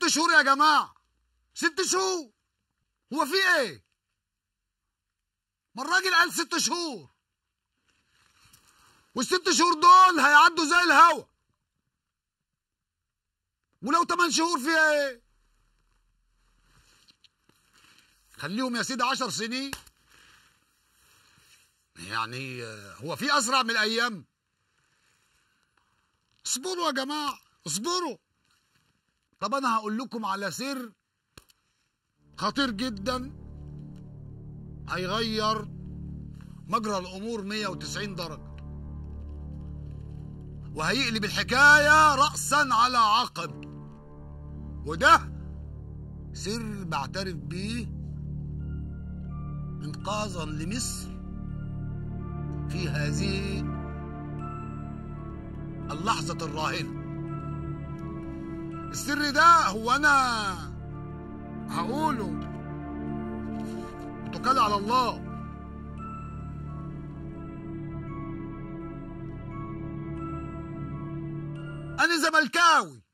شهور يا جماعة، 6 شهور. هو في ايه؟ ما الراجل قال 6 شهور، وال6 شهور دول هيعدوا زي الهوا. ولو 8 شهور فيها ايه؟ خليهم يا سيدي 10 سنين. يعني هو في اسرع من الايام؟ اصبروا يا جماعه، اصبروا. طب انا هقول لكم على سر خطير جدا هيغير مجرى الامور 190 درجه، وهيقلب الحكايه راسا على عقب. وده سر بعترف بيه انقاذا لمصر في هذه اللحظة الراهنة. السر ده هو أنا هقوله توكل على الله. أنا زملكاوي